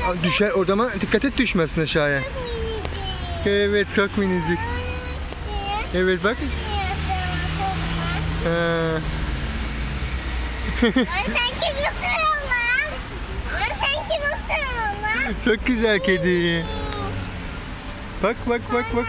düşer orada ama dikkat et düşmesin aşağıya. Çok minicik. Evet çok minicik. Evet bak. Sanki bir sıralım. Sanki bir sıralım. Çok güzel kedi. Bak. Ben oynamak istiyorum.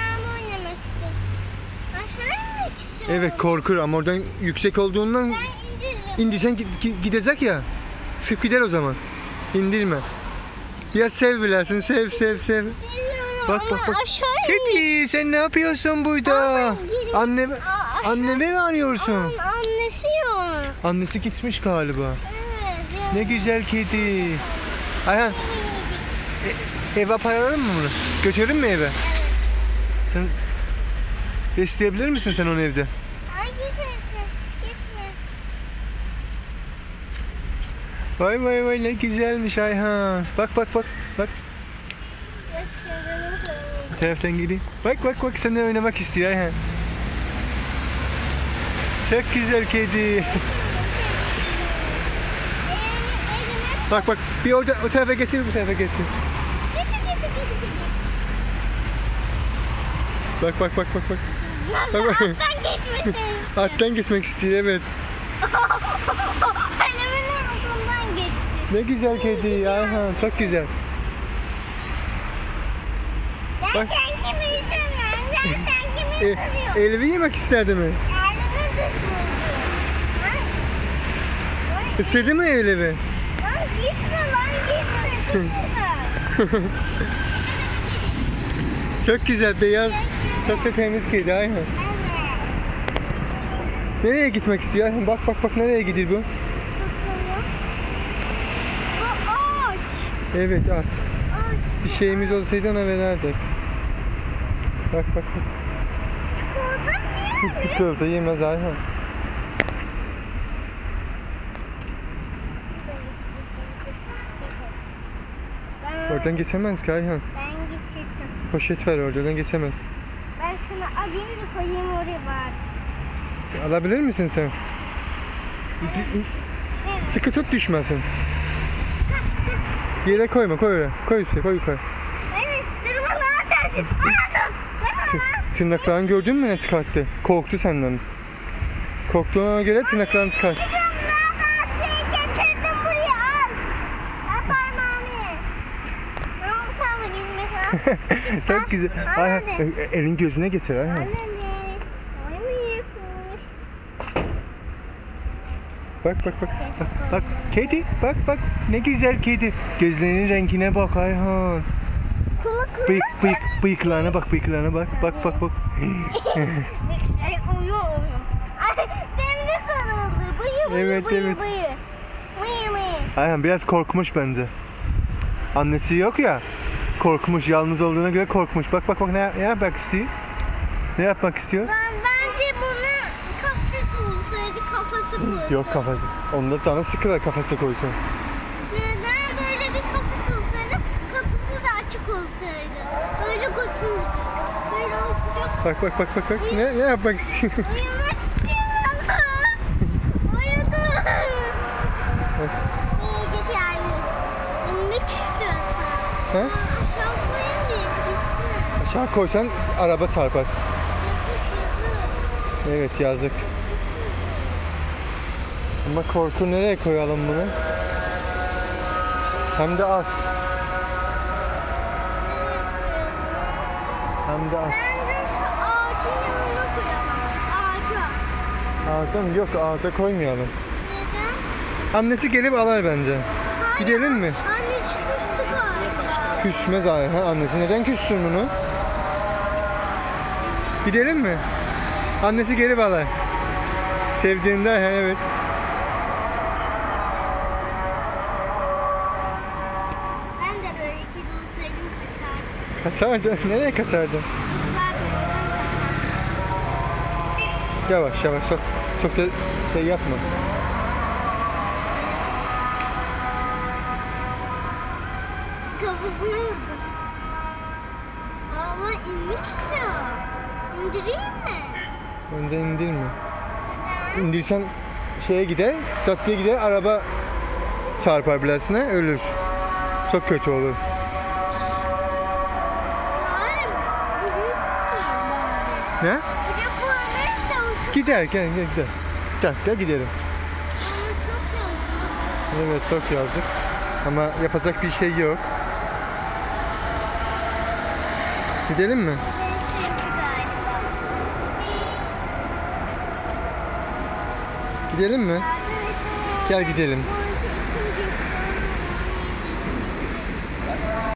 Aşağı inmek istiyorum. Evet korkur ama oradan yüksek olduğundan Ben indiririm. indirsen gidecek ya. Sık gider o zaman. İndirme. Biraz sev bilersin. Sev. Seviyorum Bak. ama aşağı Kedi sen ne yapıyorsun burada? Aa, ben gireyim. Annemi mi arıyorsun? Annesi yok. Annesi gitmiş galiba. Evet. Ya. Ne güzel kedi. Ayhan eve aparalım mı bunu? Götürün mü eve? Sen besleyebilir misin sen onu evde? Ay gitmesin. Gitme. Vay ne güzelmiş Ayhan. Bak. Yok şimdi nasıl? Bu taraftan gideyim. Bak seninle oynamak istiyor Ayhan. Çok güzel kedi. Bak bir orada o tarafa geçsin bu tarafa geçsin. Bak. Nasıl alttan geçmesin? Alttan geçmek istiyor evet. Elimin altından geçti. Ne güzel kedi Ayhan çok güzel. Ben Bak. sen kimi istemiyorum. Sen kimi istiyorsun? Elvi yemek istedi mi? Elimi düşürdü. Isırdı mı Elvi? Lan gitme. Çok güzel beyaz. Çok da temiz kedi Ayhan. Evet. Nereye gitmek istiyor Ayhan? Bak nereye gidiyor bu? Bu ağaç. Evet at. Ağaç. Bir şeyimiz olsaydı ona verirdik. Bak. Çikolata mı yedin? Çikolata yemez Ayhan. Oradan geçemez ki Ayhan. Ben geçirdim. Poşet var oradan geçemez. Ben şunu alayım da koyayım oraya bari. Alabilir misin sen? Sıkı tut düşmesin. Yere koyma koy öyle. Koy üstüne koy yukarı. Evet, durmadan çalışıp. Tırnaklarını gördün mü ne çıkarttı? Korktu senden. Korktuğuna göre tırnaklarını çıkart. Ben şey getirdim buraya al. Al parmağımı. Tamam tamam gitme. Çok güzel. Ayhan, Anne. elin gözüne geçer Ayhan. Anne. Ay mı yıkmış? Bak kedi bak ne güzel kedi. Gözlerinin rengine bak Ayhan. Kulakları. Bıyıklarına bak. Bak. Ay uyuyor. Ay demde sarıldı. Bıyı. Evet. Bıyı. Ayhan biraz korkmuş bence. Annesi yok ya. Korkmuş, yalnız olduğuna göre korkmuş. Bak ne yapmak istiyor? Ne yapmak istiyor? Bence bunun kafesi olsaydı kafası koysa. Yok kafası. Onda canı sıkılır kafası koysun. Neden böyle bir kafesi olsaydı kapısı da açık olsaydı. Böyle götürdük. Böyle olacak. Bak. Ne yapmak istiyor? Uyumak istiyorum. Uyudu. Yiyecek yani. İnmek istiyorsan. Ha? Aşağı koyayım diye gitsin. Aşağı koysan araba çarpar. Evet yazık. Ama korku nereye koyalım bunu? Hem de at. Bence şu ağacın yanına koyalım. Ağaca. Ağaca mı? Yok ağaca koymayalım. Neden? Annesi gelip alır bence. Gidelim mi? Anne küstü galiba. Küsmez Ayhan. Annesi neden küssün bunu? Gidelim mi? Annesi gelip alır. Sevdiğinde Ayhan evet. Ben de böyle kedi olsaydım kaçardım. Kaçardın. Nereye kaçardın? Kızlar buradan kaçardım. Yavaş. Çok da şey yapma. Kafasına vurdum. Ama inmek istiyorum. İndireyim mi? Bence indirme. Neden? İndirsen şeye gider, caddeye gider, araba çarpar birisine, ölür. Çok kötü olur. Bari büyük kurayım bari. Ne? Büyük kurmayayım da o çok... Gider gider. Gel gidelim. Ama çok yazık. Evet çok yazık. Ama yapacak bir şey yok. Gidelim mi? Ben sevdi galiba. Gidelim mi? Evet. Gel gidelim.